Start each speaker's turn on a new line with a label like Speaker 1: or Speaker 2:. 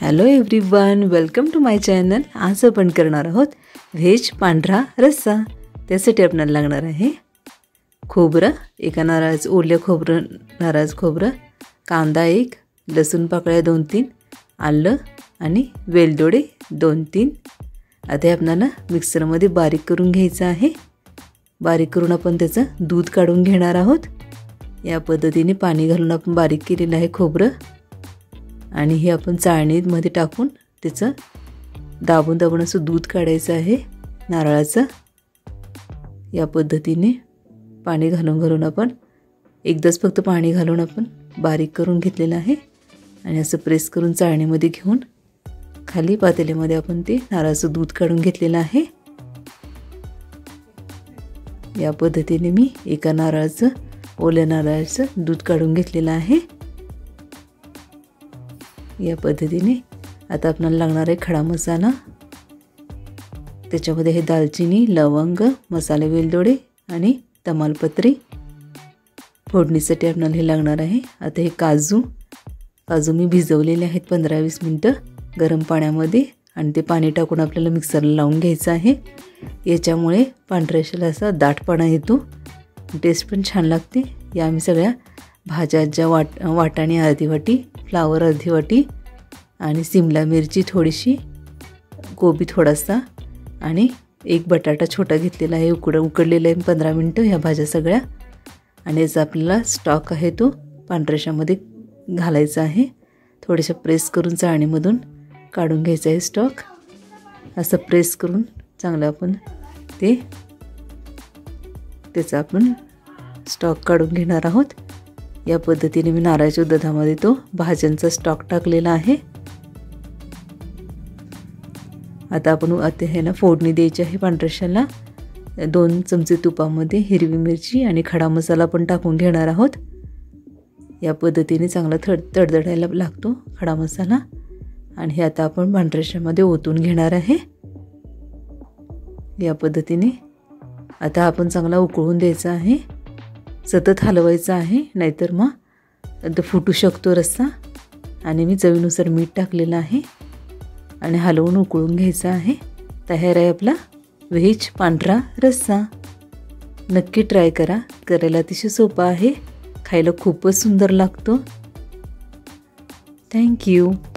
Speaker 1: Hello everyone, welcome to my channel. आज आपण करणार आहोत व्हेज पांढरा रस्सा। त्यासाठी आपल्याला लागणार आहे खोबरं, एका नारळाचं ओलं खोबरं, नारळाचं खोबरं, कांदा एक, लसूण पाकळ्या 2-3, आलं आणि वेलदोडे 2-3। आता हे आपल्याला मिक्सरमध्ये बारीक करून घ्यायचं आहे। बारीक करून आपण त्याचं दूध काढून घेणार आहोत। या पद्धतीने पाणी घालून आपण बारीक केलेलं आहे खोबरं आणि हे आपण चाळणीमध्ये टाकून त्याचं दाबून असं दूध काढायचं आहे नारळाचं। या पद्धतीने पाणी घालून आपण एकदाच फक्त पाणी घालून आपण बारीक करून घेतलेलं आहे आणि असं प्रेस करून चाळणीमध्ये घेऊन खाली पातेल्यामध्ये आपण ते नारळाचं दूध काढून घेतलेलं आहे। या पद्धतीने मी एका नारळाचं ओल्या नारळाचं दूध काढून घेतलेलं आहे। या पद्धतीने आता आपल्याला लागणार आहे खडा मसाला। त्याच्यामध्ये हे दालचिनी, लवंग, मसाले, वेलदोडे आणि तमालपत्री। फोडणीसाठी आपल्याला हे लागणार आहे। आता हे काजू मी भिजवलेले आहेत 15-20 मिनिटं गरम पाण्यामध्ये आणि ते पाणी टाकून आपल्याला मिक्सरला लावून घ्यायचं आहे। याच्यामुळे पांढऱ्याशाला असा दाटपणा येतो, टेस्ट पण छान लागते। या आम्ही सगळ्या भाज्या ज्या वाटाणे अर्धी वाटी, फ्लावर अर्धी वाटी आणि शिमला मिरची थोडीशी, गोबी थोडासा आणि एक बटाटा छोटा घेतलेला आहे। उकडलेला आहे 15 मिनिटं ह्या भाज्या सगळ्या। आणि याचा आपल्याला स्टॉक आहे तो पांढऱ्याशामध्ये घालायचा आहे। थोडेसे प्रेस करून चाळणीमधून काढून घ्यायचा आहे स्टॉक। असं प्रेस करून चांगलं आपण त्याचा आपण स्टॉक काढून घेणार आहोत। या पद्धतीने मी नारळाच्या दुधामध्ये तो भाज्यांचा स्टॉक टाकलेला आहे। आता आपण हे ना फोडणी द्यायची आहे पांढऱ्याशाला। 2 चमचे तुपामध्ये हिरवी मिरची आणि खडा मसाला पण टाकून घेणार आहोत। या पद्धतीने चांगला तडतडायला लागतो खडा मसाला आणि हे आता आपण पांढऱ्याशामध्ये ओतून घेणार आहे। या पद्धतीने आता आपण चांगला उकळून द्यायचा आहे, सतत हलवायचं आहे, नाहीतर मग फुटू शकतो रस्सा। आणि मी चवीनुसार मीठ टाकलेलं आहे आणि हलवून उकळून घ्यायचं आहे। तयार आहे आपला व्हेज पांढरा रस्सा। नक्की ट्राय करा, करायला अतिशय सोपा आहे, खायला खूपच सुंदर लागतो। Thank you.